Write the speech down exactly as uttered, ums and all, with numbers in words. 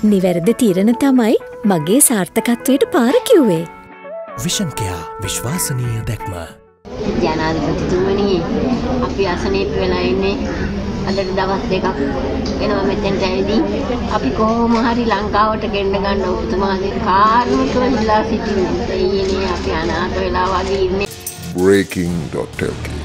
නිවැරදි තීරණ තමයි මගේ සාර්ථකත්වයට පාර කිව්වේ. විෂන් කෙයා විශ්වාසනීය දැක්ම. ජනාධිපතිතුමනි අපි අසනීප වෙලා ඉන්නේ. අදට දවස් දෙකක් වෙනවා මෙතෙන්ට ඇවිදින් අපි කොහොම හරි ලංකාවට ගෙන්න ගන්න ඔබතුමාගේ කාරුණිකව ඉල්ලා සිටින්නේ. ඊයේ අපි අනාථ වෙලා වගේ ඉන්නේ. breaking dot l k